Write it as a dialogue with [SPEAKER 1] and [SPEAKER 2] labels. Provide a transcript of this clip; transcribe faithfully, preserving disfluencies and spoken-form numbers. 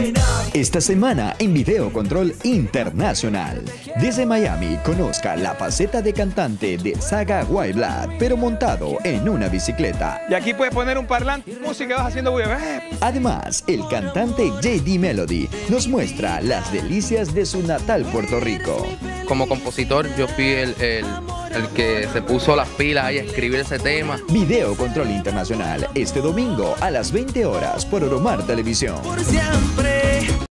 [SPEAKER 1] Esta semana en Video Control Internacional. Desde Miami, conozca la faceta de cantante de Saga White Blood, pero montado en una bicicleta.
[SPEAKER 2] Y aquí puedes poner un parlante, música, vas haciendo bulla.
[SPEAKER 1] Además, el cantante J D Melody nos muestra las delicias de su natal Puerto Rico.
[SPEAKER 3] Como compositor, yo fui el, el, el que se puso las pilas ahí a escribir ese tema.
[SPEAKER 1] Video Control Internacional, este domingo a las veinte horas por Oromar Televisión.
[SPEAKER 4] Por siempre.